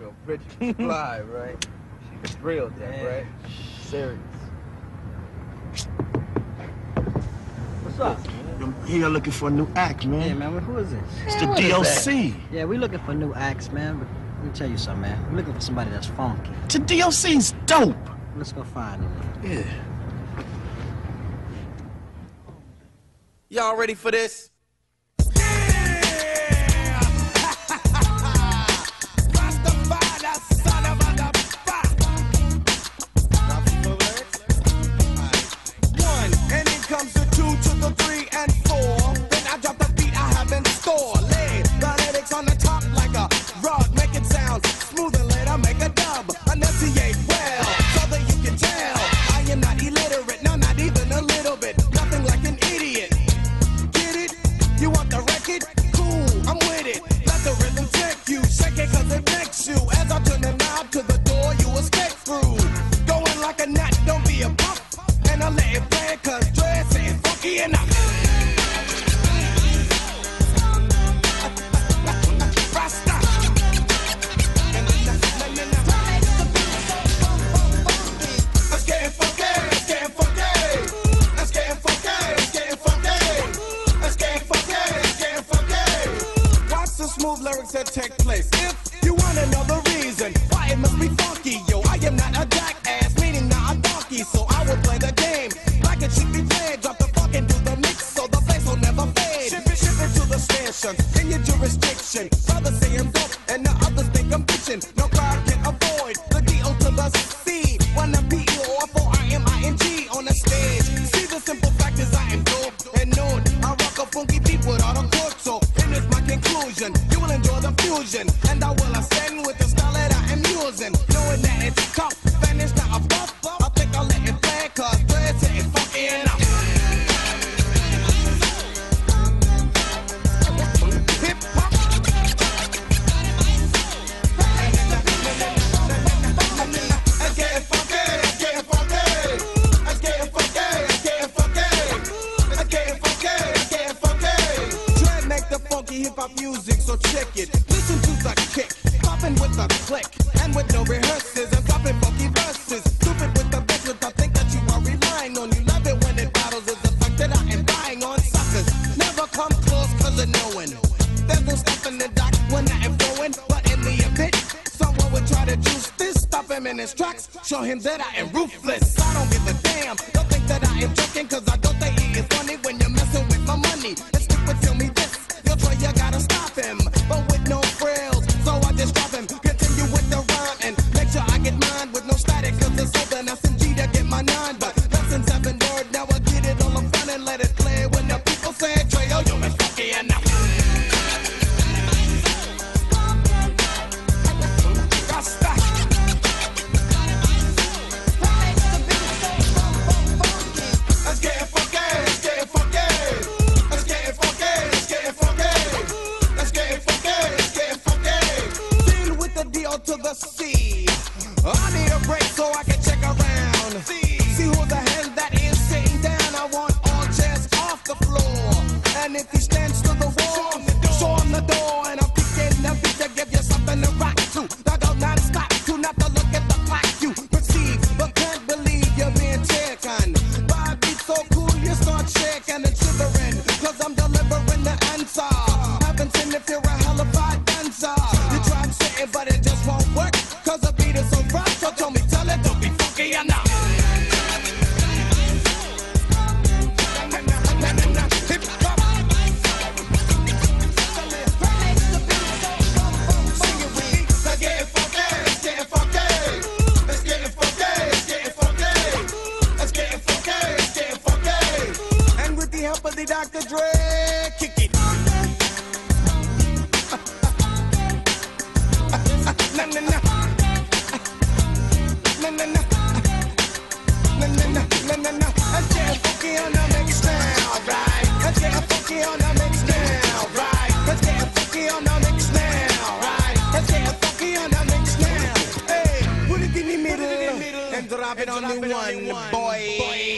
girl Bridget was fly, right? She was real deaf, right? Serious. What's up? I'm here looking for a new act, man. Yeah, man, who is this? It's the DLC. Yeah, we looking for new acts, man. But let me tell you something, man. We're looking for somebody that's funky. The DLC's dope. Let's go find him. Yeah. Y'all ready for this? Comes the 2 to the 3 and 4. Then I drop the beat I have in store. Lay the lyrics on the top like a rug. Make it sound smooth and later make a dub. Enunciate well, so that you can tell I am not illiterate, no, not even a little bit. Nothing like an idiot. Get it? You want the record? Cool, I'm with it. Let the rhythm take you. Shake it cause it makes you. As I turn the knob to the door, you escape through. Going like a gnat, don't be a pup. And I let it play cause dress ain't funky enough. Rasta. Let's get funky, let's get funky. Let's get funky, let's get funky. Let's get funky, let's get funky. Watch the smooth lyrics that take place. If you want another reason why it must be funky, yo, I am not a jackass, meaning not a donkey, so I will play the game like it should be played. Drop the funk into the mix so the bass will never fade. Ship it to the station in your jurisdiction. Brothers say I'm dope and the others think I'm bitchin'. No crowd can avoid the D.O. to the C. One a P.E.O. or R.M.I.N.G. on the stage. See the simple fact is I am dope and known. I rock a funky beat without a chord, so and it's my conclusion. You will enjoy the fusion and I will ascend with the style that I am using. Knowing that it's tough and it's not a bluff. I think I'll let it play cause dreads ain't funky enough. Hip hop. Let's get funky, let's get funky. Let's get funky, let's get funky. Let's get funky, let's get funky. Dread make the funky hip hop music, so check it. Listen to the kick, popping with the click, and with no rehearsals, and dropping funky verses. Stupid with the bitch with the think that you are relying on. You love it when it battles is the fact that I am buying on suckers. Never come close cause of knowing. There's no stopping the doc when I am flowing, but in the event someone would try to juice this, stop him in his tracks, show him that I am ruthless. I don't give a damn, don't think that I am joking, cause I don't think he is funny when you're messing with my money. Let's stick with tell me this, you'll try, you gotta stop him, but with no frills, so I just drop him. Continue with the rhyme and make sure I get mine with no static, cause it's open SMG to get my 9, but lessons have been word, now I get it all up front and let it play when the people say, Trey, yo, you ain't funky enough. Rasta. Let's get funky, let's get funky. Let's get funky, let's get funky. Let's get funky, let's get funky. Deal with the D.O. to the C. I need a break so I can check around. See who the hell that is sitting down. I want all chairs off the floor. And if he stands to the wall, show him the door. And I'm picking the beat to give you something to rock to. I go non-stop to not to look at the clock. You perceive but can't believe you're being taken. By a beat so cool you start shaking and shivering, cause I'm delivering the answer. Haven't seen if you're a hellified dancer. You tried saying but it just won't work, cause the beat is so rough. So tell me, tell it, don't be funky enough. Hip hop. Sing it with me. Let's get funky, let's get funky. Let's get funky, let's get funky. Let's get funky, let's get funky. And with the help of the Dr. Dre, kick it. Na na na. Na na na. Na na na. Na na na. Let's get funky on the mix now, right? Let's get funky on the mix now, right? Let's get funky on the mix now, right? Let's get funky on the mix now. Hey, put it in the middle and drop it on the one, boy.